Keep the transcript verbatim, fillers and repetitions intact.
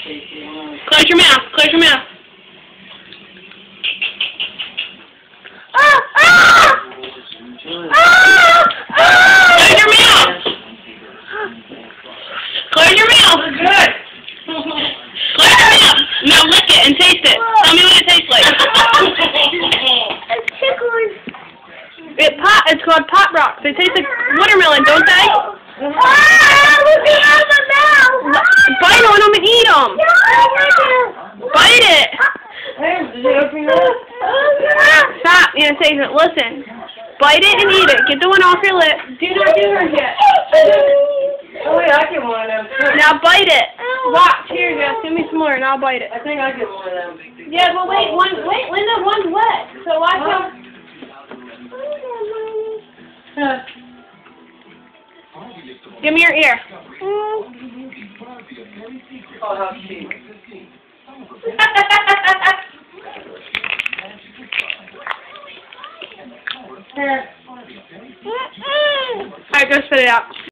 Close your mouth. Close your mouth. Ah! Ah! Ah! Ah! Close your mouth. Close your mouth. Good. Close your mouth. Now lick it and taste it. Tell me what it tastes like. It's tickling. It pop. It's called Pop Rocks. They taste like watermelon, don't they? Ah! Look at my mouth. Bite on them and eat them. Bite it. Hey, did you open yours? Stop. You know, taste it. Listen. Bite it and eat it. Get the one off your lip. Do not do hers yet. Oh wait, I get one of them. Now bite it. Watch. Here, Jess. Give me some more and I'll bite it. I think I get one of them. Yeah, but wait. One. Wait, Linda. One's wet. So watch out. Huh. Give me your ear. Oh, how cheap. Alright, go spit it out.